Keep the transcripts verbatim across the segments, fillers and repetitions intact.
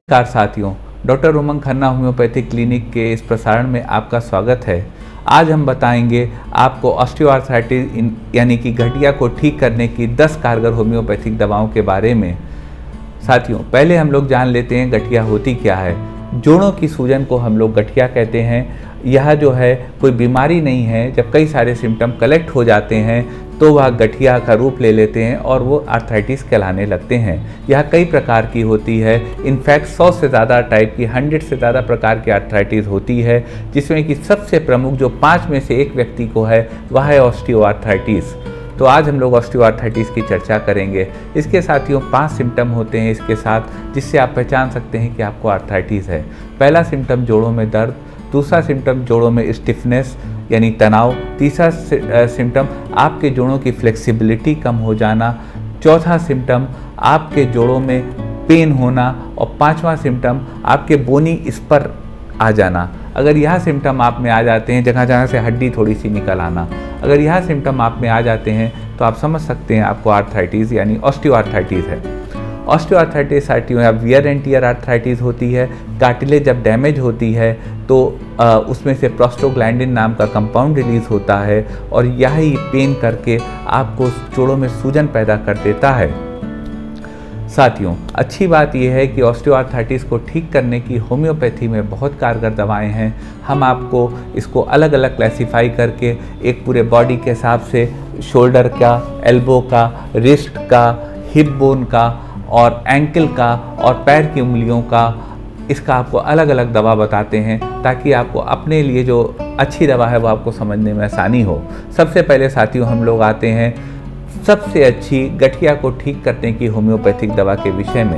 नमस्कार साथियों, doctor Umang Khanna homeopathic clinic के इस प्रसारण में आपका स्वागत है। आज हम बताएंगे आपको ऑस्टियोआर्थराइटिस यानी कि गठिया को ठीक करने की दस कारगर होम्योपैथिक दवाओं के बारे में। साथियों, पहले हम लोग जान लेते हैं गठिया होती क्या है। जोड़ों की सूजन को हम लोग गठिया कहते हैं। यह जो है कोई बीमारी नहीं है। जब कई सारे सिम्टम कलेक्ट हो जाते हैं तो वह गठिया का रूप ले लेते हैं और वो आर्थराइटिस कहलाने लगते हैं। यह कई प्रकार की होती है। इनफैक्ट सौ से ज़्यादा टाइप की, हंड्रेड से ज़्यादा प्रकार की आर्थराइटिस होती है, जिसमें कि सबसे प्रमुख जो पाँच में से एक व्यक्ति को है वह है ऑस्टियोआर्थराइटिस। तो आज हम लोग ऑस्टियोआर्थराइटिस की चर्चा करेंगे। इसके साथियों पांच सिम्टम होते हैं इसके साथ, जिससे आप पहचान सकते हैं कि आपको आर्थराइटिस है। पहला सिम्टम जोड़ों में दर्द, दूसरा सिम्टम जोड़ों में स्टिफनेस यानी तनाव, तीसरा सिम्टम आपके जोड़ों की फ्लेक्सिबिलिटी कम हो जाना, चौथा सिम्टम आपके जोड़ों में पेन होना और पांचवा सिम्टम आपके बोनी स्पर आ जाना। अगर यह सिम्टम आप में आ जाते हैं, जगह जगह से हड्डी थोड़ी सी निकल आना, अगर यह सिम्टम आप में आ जाते हैं तो आप समझ सकते हैं आपको आर्थराइटिस यानी ऑस्टियोआर्थराइटिस है। ऑस्टियोआर्थराइटिस साथियों या वियर एंड टियर आर्थराइटिस होती है। कार्टिलेज जब डैमेज होती है तो आ, उसमें से प्रोस्टोग्लैंडिन नाम का कंपाउंड रिलीज होता है और यही पेन करके आपको जोड़ों में सूजन पैदा कर देता है। साथियों, अच्छी बात यह है कि ऑस्टियोआर्थराइटिस को ठीक करने की होम्योपैथी में बहुत कारगर दवाएं हैं। हम आपको इसको अलग अलग क्लासिफाई करके एक पूरे बॉडी के हिसाब से शोल्डर का, एल्बो का, रिस्ट का, हिप बोन का और एंकल का और पैर की उंगलियों का, इसका आपको अलग अलग दवा बताते हैं ताकि आपको अपने लिए जो अच्छी दवा है वो आपको समझने में आसानी हो। सबसे पहले साथियों हम लोग आते हैं सबसे अच्छी गठिया को ठीक करने की होम्योपैथिक दवा के विषय में।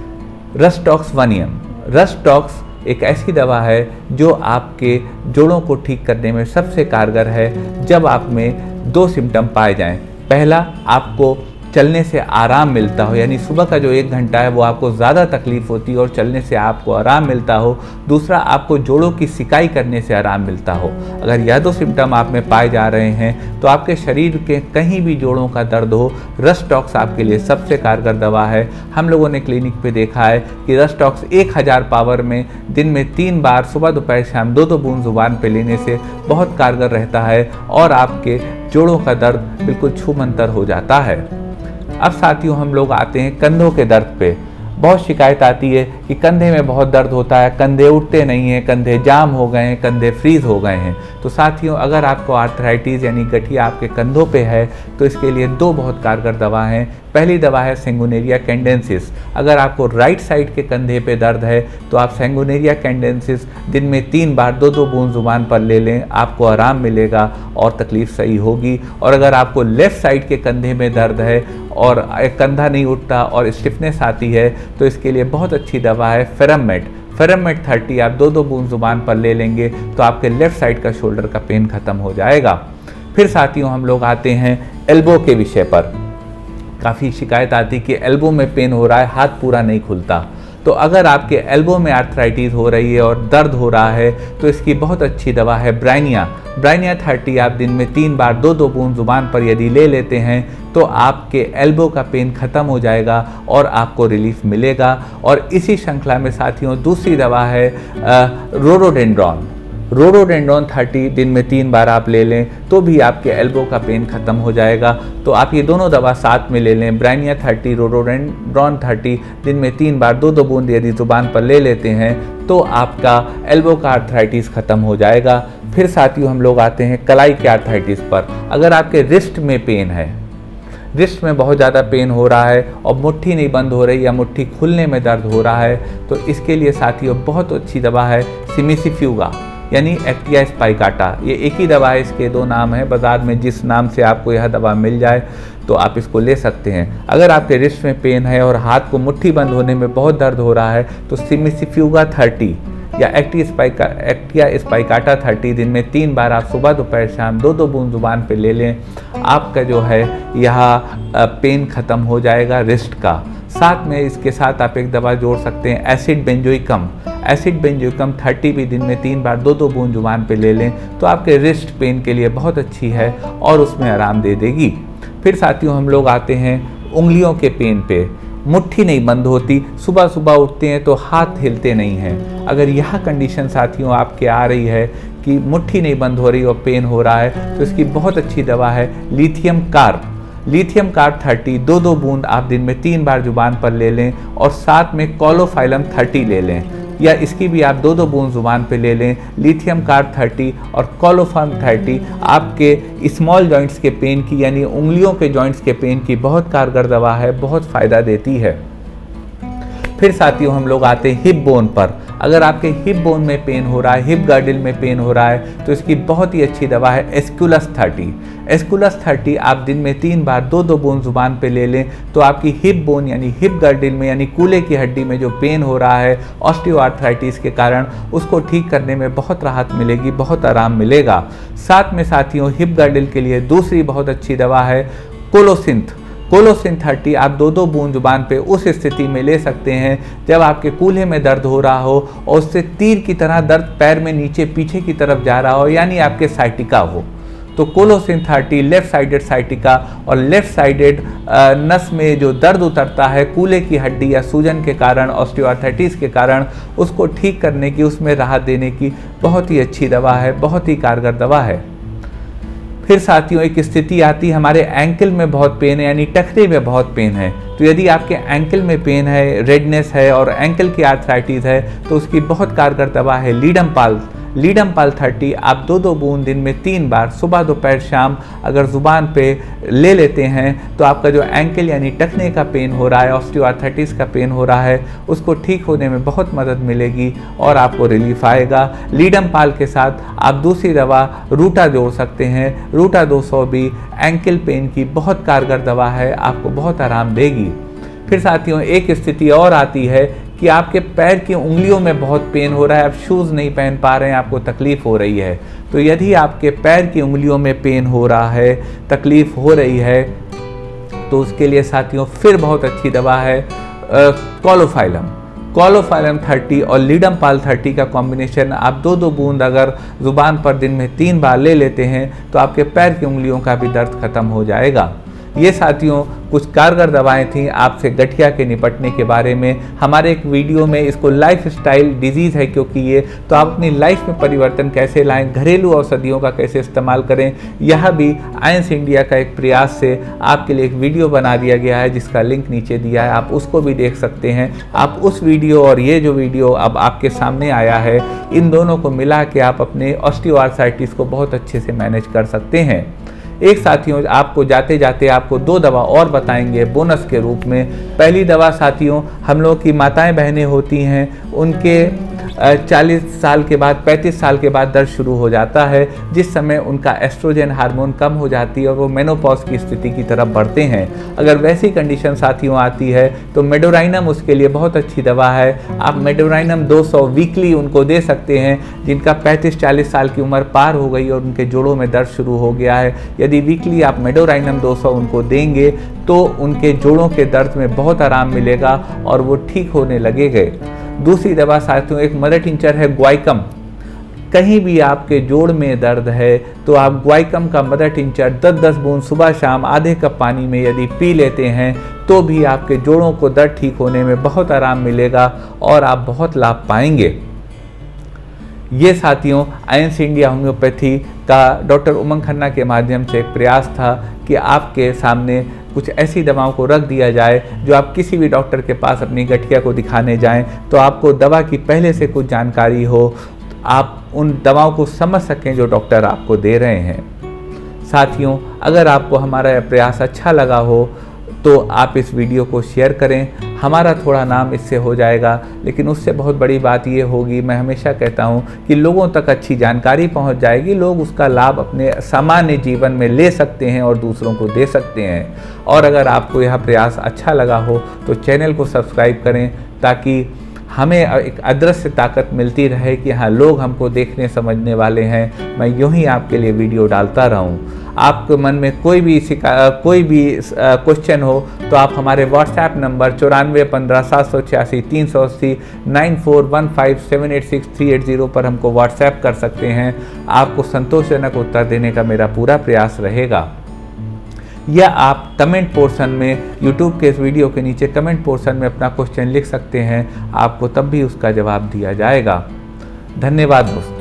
Rhus tox one M. रस्टॉक्स एक ऐसी दवा है जो आपके जोड़ों को ठीक करने में सबसे कारगर है जब आप में दो सिम्टम पाए जाएं। पहला, आपको चलने से आराम मिलता हो, यानी सुबह का जो एक घंटा है वो आपको ज़्यादा तकलीफ होती है और चलने से आपको आराम मिलता हो। दूसरा, आपको जोड़ों की सिकाई करने से आराम मिलता हो। अगर यह दो सिम्टम आप में पाए जा रहे हैं तो आपके शरीर के कहीं भी जोड़ों का दर्द हो, रस्टॉक्स आपके लिए सबसे कारगर दवा है। हम लोगों ने क्लिनिक पे देखा है कि रस्टॉक्स एक हज़ार पावर में दिन में तीन बार सुबह दोपहर शाम दो दो बूंद जुबान पे लेने से बहुत कारगर रहता है और आपके जोड़ों का दर्द बिल्कुल छूमंतर हो जाता है। अब साथियों हम लोग आते हैं कंधों के दर्द पे। बहुत शिकायत आती है कि कंधे में बहुत दर्द होता है, कंधे उठते नहीं हैं, कंधे जाम हो गए हैं, कंधे फ्रीज हो गए हैं। तो साथियों, अगर आपको आर्थराइटिस यानी गठिया आपके कंधों पे है तो इसके लिए दो बहुत कारगर दवा हैं। पहली दवा है सेंगुनेरिया कैंडेंसिस। अगर आपको राइट साइड के कंधे पे दर्द है तो आप सेंगुनेरिया कैंडेंसिस दिन में तीन बार दो दो बूंद जुबान पर ले लें, आपको आराम मिलेगा और तकलीफ सही होगी। और अगर आपको लेफ़्ट साइड के कंधे में दर्द है और कंधा नहीं उठता और स्टिफनेस आती है तो इसके लिए बहुत अच्छी दवा है फेरमेट। फेरमेट थर्टी आप दो दो बूंद जुबान पर ले लेंगे तो आपके लेफ़्ट साइड का शोल्डर का पेन खत्म हो जाएगा। फिर साथियों हम लोग आते हैं एल्बो के विषय पर। काफ़ी शिकायत आती कि एल्बो में पेन हो रहा है, हाथ पूरा नहीं खुलता। तो अगर आपके एल्बो में आर्थराइटिस हो रही है और दर्द हो रहा है तो इसकी बहुत अच्छी दवा है ब्राइनिया। ब्राइनिया थर्टी आप दिन में तीन बार दो दो बूंद जुबान पर यदि ले लेते हैं तो आपके एल्बो का पेन खत्म हो जाएगा और आपको रिलीफ मिलेगा। और इसी श्रृंखला में साथियों दूसरी दवा है रोडोडेंड्रॉन। रोडोडेंड्रॉन थर्टी दिन में तीन बार आप ले लें तो भी आपके एल्बो का पेन खत्म हो जाएगा। तो आप ये दोनों दवा साथ में ले लें, ब्राइनिया थर्टी, रोडोडेंड्रॉन थर्टी दिन में तीन बार दो दो बूंद यदि जुबान पर ले लेते हैं तो आपका एल्बो का आर्थराइटिस खत्म हो जाएगा। फिर साथियों हम लोग आते हैं कलाई के आर्थराइटिस पर। अगर आपके रिस्ट में पेन है, रिस्ट में बहुत ज़्यादा पेन हो रहा है और मुट्ठी नहीं बंद हो रही या मुट्ठी खुलने में दर्द हो रहा है तो इसके लिए साथियों बहुत अच्छी दवा है सिमिसिफ्यूगा यानी एक्टिया स्पाइकाटा। ये एक ही दवा है, इसके दो नाम हैं। बाज़ार में जिस नाम से आपको यह दवा मिल जाए तो आप इसको ले सकते हैं। अगर आपके रिस्ट में पेन है और हाथ को मुट्ठी बंद होने में बहुत दर्द हो रहा है तो सिमिसिफ्यूगा थर्टी या actaea spica actaea spicata thirty दिन में तीन बार आप सुबह दोपहर शाम दो दो बूंद जुबान पे ले लें, आपका जो है यह पेन ख़त्म हो जाएगा रिस्ट का। साथ में इसके साथ आप एक दवा जोड़ सकते हैं acid benzoicum. Acid benzoicum thirty भी दिन में तीन बार दो दो बूंद जुबान पे ले लें तो आपके रिस्ट पेन के लिए बहुत अच्छी है और उसमें आराम दे देगी। फिर साथियों हम लोग आते हैं उंगलियों के पेन पे। मुट्ठी नहीं बंद होती, सुबह सुबह उठते हैं तो हाथ हिलते नहीं हैं। अगर यह कंडीशन साथियों आपके आ रही है कि मुट्ठी नहीं बंद हो रही और पेन हो रहा है, तो इसकी बहुत अच्छी दवा है lithium carb. Lithium carb thirty दो दो बूंद आप दिन में तीन बार जुबान पर ले लें और साथ में कोलोफाइलम थर्टी ले लें, या इसकी भी आप दो दो बूंद जुबान पे ले लें। लिथियम कार्ब थर्टी और कोलोफाइलम थर्टी आपके स्मॉल जॉइंट्स के पेन की यानी उंगलियों के जॉइंट्स के पेन की बहुत कारगर दवा है, बहुत फ़ायदा देती है। फिर साथियों हम लोग आते हैं हिप बोन पर। अगर आपके हिप बोन में पेन हो रहा है, हिप गर्डल में पेन हो रहा है, तो इसकी बहुत ही अच्छी दवा है एस्कुलस थर्टी। एस्कुलस थर्टी आप दिन में तीन बार दो दो बूंद जुबान पे ले लें तो आपकी हिप बोन यानी हिप गर्डल में यानी कूल्हे की हड्डी में जो पेन हो रहा है ऑस्टियोआर्थराइटिस के कारण, उसको ठीक करने में बहुत राहत मिलेगी, बहुत आराम मिलेगा। साथ में साथियों हिप गर्डल के लिए दूसरी बहुत अच्छी दवा है कोलोसिंथ। कोलोसिन थर्टी आप दो दो बूंद जुबान पे उस स्थिति में ले सकते हैं जब आपके कूल्हे में दर्द हो रहा हो और उससे तीर की तरह दर्द पैर में नीचे पीछे की तरफ जा रहा हो, यानी आपके साइटिका हो। तो colocynth thirty left sided sciatica और लेफ्ट साइडेड नस में जो दर्द उतरता है कूल्हे की हड्डी या सूजन के कारण, ऑस्टियोआर्थराइटिस के कारण, उसको ठीक करने की, उसमें राहत देने की बहुत ही अच्छी दवा है, बहुत ही कारगर दवा है। फिर साथियों एक स्थिति आती है हमारे एंकल में बहुत पेन है यानी टखने में बहुत पेन है, तो यदि आपके एंकल में पेन है, रेडनेस है और एंकल की आर्थराइटिस है, तो उसकी बहुत कारगर दवा है लीडमपाल। लीडमपाल थर्टी आप दो दो बूंद दिन में तीन बार सुबह दोपहर शाम अगर ज़ुबान पे ले लेते हैं तो आपका जो एंकल यानी टखने का पेन हो रहा है, ऑस्टियोआर्थराइटिस का पेन हो रहा है, उसको ठीक होने में बहुत मदद मिलेगी और आपको रिलीफ आएगा। लीडमपाल के साथ आप दूसरी दवा रूटा जोड़ सकते हैं। रूटा दो सौ भी एंकल पेन की बहुत कारगर दवा है, आपको बहुत आराम देगी। फिर साथियों एक स्थिति और आती है कि आपके पैर की उंगलियों में बहुत पेन हो रहा है, आप शूज़ नहीं पहन पा रहे हैं, आपको तकलीफ़ हो रही है। तो यदि आपके पैर की उंगलियों में पेन हो रहा है, तकलीफ़ हो रही है, तो उसके लिए साथियों फिर बहुत अच्छी दवा है कोलोफाइलम। कोलोफाइलम थर्टी और लीडमपाल थर्टी का कॉम्बिनेशन आप दो दो बूंद अगर ज़ुबान पर दिन में तीन बार ले लेते हैं तो आपके पैर की उंगलियों का भी दर्द खत्म हो जाएगा। ये साथियों कुछ कारगर दवाएं थीं आपसे गठिया के निपटने के बारे में। हमारे एक वीडियो में इसको लाइफ स्टाइल डिजीज़ है क्योंकि ये, तो आप अपनी लाइफ में परिवर्तन कैसे लाएं, घरेलू औषधियों का कैसे इस्तेमाल करें, यह भी आयंस इंडिया का एक प्रयास से आपके लिए एक वीडियो बना दिया गया है जिसका लिंक नीचे दिया है, आप उसको भी देख सकते हैं। आप उस वीडियो और ये जो वीडियो अब आपके सामने आया है, इन दोनों को मिला के आप अपने ऑस्टियोआर्थराइटिस को बहुत अच्छे से मैनेज कर सकते हैं। एक साथियों आपको जाते जाते आपको दो दवा और बताएंगे बोनस के रूप में। पहली दवा साथियों हम लोग की माताएं बहनें होती हैं, उनके चालीस साल के बाद पैंतीस साल के बाद दर्द शुरू हो जाता है, जिस समय उनका एस्ट्रोजन हार्मोन कम हो जाती है और वो मेनोपॉज की स्थिति की तरफ बढ़ते हैं। अगर वैसी कंडीशन साथियों आती है तो मेडोराइनम उसके लिए बहुत अच्छी दवा है। आप मेडोराइनम दो सौ वीकली उनको दे सकते हैं जिनका पैंतीस चालीस साल की उम्र पार हो गई और उनके जोड़ों में दर्द शुरू हो गया है। यदि वीकली आप मेडोराइनम दो सौ उनको देंगे तो उनके जोड़ों के दर्द में बहुत आराम मिलेगा और वो ठीक होने लगेंगे। दूसरी दवा साथियों एक मदर टिंचर है ग्वाइकम। कहीं भी आपके जोड़ में दर्द है तो आप ग्वाइकम का मदर टिंचर दस दस बूंद सुबह शाम आधे कप पानी में यदि पी लेते हैं तो भी आपके जोड़ों को दर्द ठीक होने में बहुत आराम मिलेगा और आप बहुत लाभ पाएंगे। ये साथियों आयंस इंडिया होम्योपैथी का डॉक्टर उमंग खन्ना के माध्यम से एक प्रयास था कि आपके सामने कुछ ऐसी दवाओं को रख दिया जाए जो आप किसी भी डॉक्टर के पास अपनी गठिया को दिखाने जाएं तो आपको दवा की पहले से कुछ जानकारी हो, आप उन दवाओं को समझ सकें जो डॉक्टर आपको दे रहे हैं। साथियों अगर आपको हमारा प्रयास अच्छा लगा हो तो आप इस वीडियो को शेयर करें, हमारा थोड़ा नाम इससे हो जाएगा, लेकिन उससे बहुत बड़ी बात ये होगी, मैं हमेशा कहता हूँ कि लोगों तक अच्छी जानकारी पहुँच जाएगी, लोग उसका लाभ अपने सामान्य जीवन में ले सकते हैं और दूसरों को दे सकते हैं। और अगर आपको यह प्रयास अच्छा लगा हो तो चैनल को सब्सक्राइब करें ताकि हमें एक अदृश्य ताकत मिलती रहे कि हाँ लोग हमको देखने समझने वाले हैं, मैं यूँ ही आपके लिए वीडियो डालता रहूँ। आपके मन में कोई भी कोई भी क्वेश्चन हो तो आप हमारे व्हाट्सएप नंबर चौरानवे पंद्रह सात सौ छियासी तीन सौ अस्सी nine four one five seven eight six three eight zero पर हमको व्हाट्सएप कर सकते हैं। आपको संतोषजनक उत्तर देने का मेरा पूरा प्रयास रहेगा। या आप कमेंट पोर्शन में यूट्यूब के इस वीडियो के नीचे कमेंट पोर्शन में अपना क्वेश्चन लिख सकते हैं, आपको तब भी उसका जवाब दिया जाएगा। धन्यवाद दोस्तों।